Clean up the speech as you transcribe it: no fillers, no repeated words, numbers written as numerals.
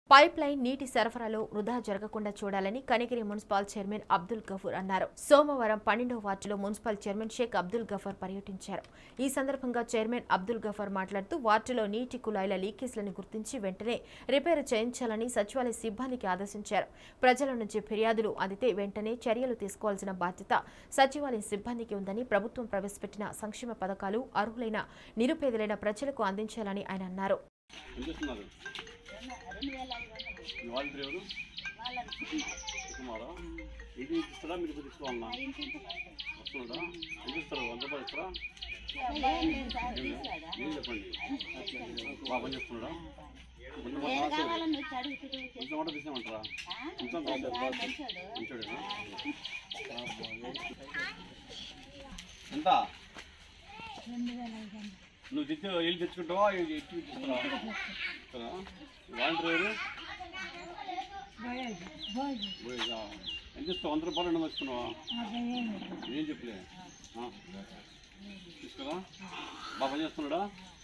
Pipe line నీటి సరఫరాలో వృధా జరగకుండా చూడాలని కనిగిరి మున్సిపల్ చైర్మన్ అబ్దుల్ గఫూర్ అన్నారు. సోమవారం 12వ వార్డులో మున్సిపల్ చైర్మన్ షేక్ అబ్దుల్ గఫూర్ పర్యటించారు. ఈ సందర్భంగా చైర్మన్ అబ్దుల్ గఫూర్ మాట్లాడుతూ వార్డులో నీటి కుళాయిల లీకేజ్లను గుర్తించి వెంటనే రిపేర్ చేయించాలని సచివాలయ సిబ్బందికి ఆదేశించారు. ప్రజల నుంచి ఫిర్యాదులు అందితే వెంటనే చర్యలు తీసుకోవాల్సిన బాధ్యత సచివాలయ సిబ్బందికి ఉందని, ప్రభుత్వం ప్రవేశపెట్టిన సంక్షేమ పథకాలు అర్హులైన నిరుపేదలైన ప్రజలకు అందించాలని ఆయన అన్నారు. ఎంత నువ్వు తెచ్చి వెళ్ళి తెచ్చుకుంటావా? వాలంటీర్ ఎంత ఇస్తావు? 100 రూపాయలు ఎండ తెచ్చుకున్నావా? ఏం చెప్పలే తీసుకురా. బాగా పని చేస్తున్నాడా?